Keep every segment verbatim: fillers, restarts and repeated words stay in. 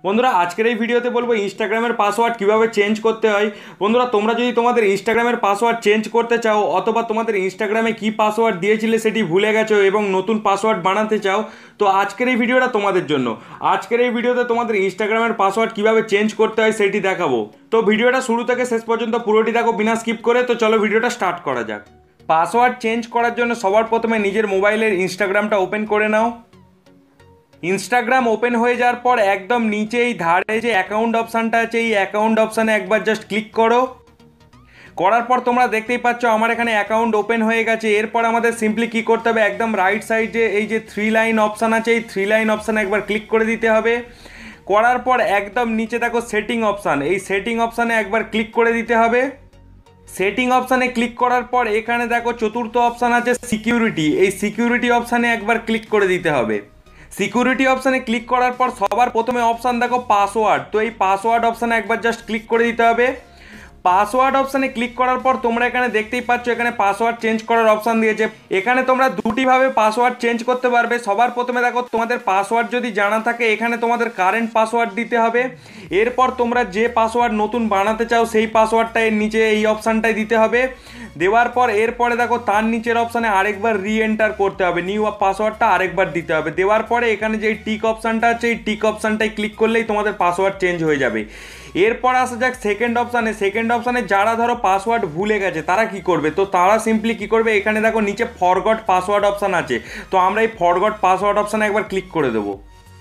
বন্ধুরা আজকের এই ভিডিওতে বলবো ইনস্টাগ্রামের পাসওয়ার্ড কিভাবে চেঞ্জ করতে হয়। বন্ধুরা তোমরা যদি তোমাদের ইনস্টাগ্রামের পাসওয়ার্ড চেঞ্জ করতে চাও অথবা তোমাদের ইনস্টাগ্রামে কি পাসওয়ার্ড দিয়েছিলে সেটি ভুলে গেছো এবং নতুন পাসওয়ার্ড বানাতে চাও, তো আজকের এই ভিডিওটা তোমাদের জন্য। আজকের এই ভিডিওতে তোমাদের ইনস্টাগ্রামের পাসওয়ার্ড কিভাবে চেঞ্জ করতে হয় সেটি দেখাবো। তো ভিডিওটা শুরু থেকে শেষ পর্যন্ত পুরোটি দেখো বিনা স্কিপ করে। তো চলো ভিডিওটা স্টার্ট করা যাক। পাসওয়ার্ড চেঞ্জ করার জন্য সবার প্রথমে নিজের মোবাইলের ইনস্টাগ্রামটা ওপেন করে নাও। ইনস্টাগ্রাম ওপেন হয়ে যাওয়ার পর একদম নিচেই ধারে যে অ্যাকাউন্ট অপশানটা আছে এই অ্যাকাউন্ট অপশানে একবার জাস্ট ক্লিক করো। করার পর তোমরা দেখতেই পাচ্ছ আমার এখানে অ্যাকাউন্ট ওপেন হয়ে গেছে। এরপর আমাদের সিম্পলি কী করতে হবে, একদম রাইট সাইডে এই যে থ্রি লাইন অপশান আছে এই থ্রি লাইন অপশানে একবার ক্লিক করে দিতে হবে। করার পর একদম নিচে দেখো সেটিং অপশান, এই সেটিং অপশানে একবার ক্লিক করে দিতে হবে। সেটিং অপশানে ক্লিক করার পর এখানে দেখো চতুর্থ অপশান আছে সিকিউরিটি, এই সিকিউরিটি অপশানে একবার ক্লিক করে দিতে হবে। সিকিউরিটি অপশানে ক্লিক করার পর সবার প্রথমে অপশান দেখো পাসওয়ার্ড, তো এই পাসওয়ার্ড অপশানে একবার জাস্ট ক্লিক করে দিতে হবে। পাসওয়ার্ড অপশানে ক্লিক করার পর তোমরা এখানে দেখতেই পাচ্ছ এখানে পাসওয়ার্ড চেঞ্জ করার অপশান দিয়েছে। এখানে তোমরা দুটিভাবে পাসওয়ার্ড চেঞ্জ করতে পারবে। সবার প্রথমে দেখো তোমাদের পাসওয়ার্ড যদি জানা থাকে এখানে তোমাদের কারেন্ট পাসওয়ার্ড দিতে হবে। এরপর তোমরা যে পাসওয়ার্ড নতুন বানাতে চাও সেই পাসওয়ার্ডটা এর নিচে এই অপশানটাই দিতে হবে। দেওয়ার পর এরপরে দেখো তার নিচের অপশানে আরেকবার রি এন্টার করতে হবে, নিউ পাসওয়ার্ডটা আরেকবার দিতে হবে। দেওয়ার পরে এখানে যে টিক অপশানটা আছে এই টিক অপশানটাই ক্লিক করলেই তোমাদের পাসওয়ার্ড চেঞ্জ হয়ে যাবে। এরপর আসা যাক সেকেন্ড অপশানে। সেকেন্ড অপশানে যারা ধরো পাসওয়ার্ড ভুলে গেছে তারা কি করবে, তো তারা সিম্পলি কি করবে, এখানে দেখো নিচে ফরগট পাসওয়ার্ড অপশান আছে, তো আমরা এই ফরগট পাসওয়ার্ড অপশানে একবার ক্লিক করে দেবো।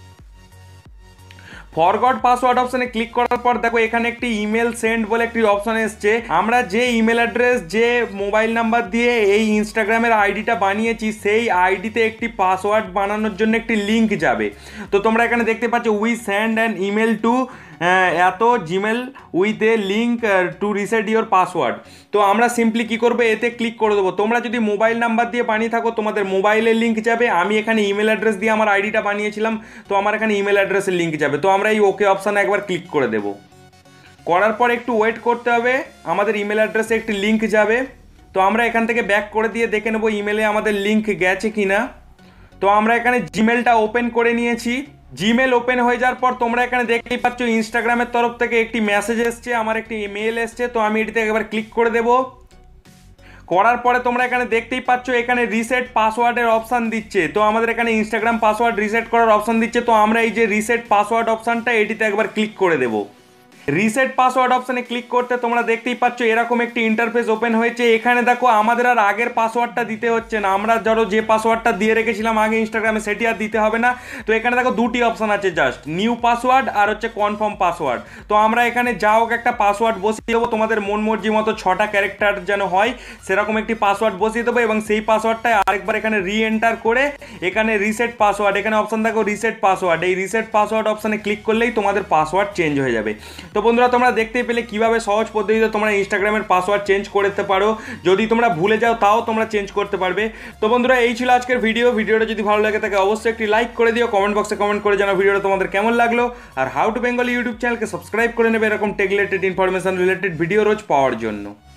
ফরগট পাসওয়ার্ড অপশানে ক্লিক করার পর দেখো এখানে একটি ইমেল সেন্ড বলে একটি অপশান এসছে। আমরা যে ইমেল অ্যাড্রেস যে মোবাইল নাম্বার দিয়ে এই ইনস্টাগ্রামের আইডিটা বানিয়েছি সেই আইডিতে একটি পাসওয়ার্ড বানানোর জন্য একটি লিঙ্ক যাবে। তো তোমরা এখানে দেখতে পাচ্ছ we send an email to এত Gmail with a link to reset your password. তো আমরা সিম্পলি কী করবো, এতে ক্লিক করে দেবো। তোমরা যদি মোবাইল নাম্বার দিয়ে বানিয়ে থাকো তোমাদের মোবাইলের লিঙ্ক যাবে। আমি এখানে ইমেল অ্যাড্রেস দিয়ে আমার আইডিটা বানিয়েছিলাম, তো আমার এখানে ইমেল অ্যাড্রেসের লিঙ্ক যাবে। তো আমরা এই ওকে অপশানে একবার ক্লিক করে দেবো। করার পর একটু ওয়েট করতে হবে, আমাদের ইমেল অ্যাড্রেসে একটি লিঙ্ক যাবে। তো আমরা এখান থেকে ব্যাক করে দিয়ে দেখে নেবো ইমেলে আমাদের লিঙ্ক গেছে কি না। তো আমরা এখানে জিমেলটা ওপেন করে নিয়েছি। জিমেল ওপেন হয়ে যাওয়ার পর তোমরা এখানে দেখতেই পাচ্ছ ইনস্টাগ্রামের তরফ থেকে একটি মেসেজ এসছে, আমার একটি মেল এসছে। তো আমি এটিতে একবার ক্লিক করে দেব। করার পরে তোমরা এখানে দেখতেই পাচ্ছ এখানে রিসেট পাসওয়ার্ডের অপশান দিচ্ছে। তো আমাদের এখানে ইনস্টাগ্রাম পাসওয়ার্ড রিসেট করার অপশান দিচ্ছে। তো আমরা এই যে রিসেট পাসওয়ার্ড অপশানটা এটিতে একবার ক্লিক করে দেবো। রিসেট পাসওয়ার্ড অপশানে ক্লিক করতে তোমরা দেখতেই পাচ্ছ এরকম একটি ইন্টারফেস ওপেন হয়েছে। এখানে দেখো আমাদের আর আগের পাসওয়ার্ডটা দিতে হচ্ছে না, আমরা ধরো যে পাসওয়ার্ডটা দিয়ে রেখেছিলাম আগে ইনস্টাগ্রামে সেটি আর দিতে হবে না। তো এখানে দেখো দুটি অপশান আছে, জাস্ট নিউ পাসওয়ার্ড আর হচ্ছে কনফার্ম পাসওয়ার্ড। তো আমরা এখানে যা হোক একটা পাসওয়ার্ড বসিয়ে দেবো, তোমাদের মন মর্জি মতো ছটা ক্যারেক্টার যেন হয় সেরকম একটি পাসওয়ার্ড বসিয়ে দেবো এবং সেই পাসওয়ার্ডটাই আরেকবার এখানে রি এন্টার করে এখানে রিসেট পাসওয়ার্ড, এখানে অপশান দেখো রিসেট পাসওয়ার্ড, এই রিসেট পাসওয়ার্ড অপশানে ক্লিক করলেই তোমাদের পাসওয়ার্ড চেঞ্জ হয়ে যাবে। তো বন্ধুরা তোমরা দেখতেই পেলে কিভাবে সহজ পদ্ধতিতে তোমরা ইনস্টাগ্রামের পাসওয়ার্ড চেঞ্জ করতে পারো। যদি তোমরা ভুলে যাও তাও তোমরা চেঞ্জ করতে পারবে। তো বন্ধুরা এই ছিল আজকের ভিডিও। ভিডিওটা যদি ভালো লাগে থাকে অবশ্যই একটি লাইক করে দিও, কমেন্ট বক্সে কমেন্ট করে জানাও ভিডিওটা তোমাদের কেমন লাগলো। আর হাউ টু বেঙ্গলি ইউটিউব চ্যানেলকে সাবস্ক্রাইব করে নেবে এরকম tech related information related video রোজ পাওয়ার জন্য।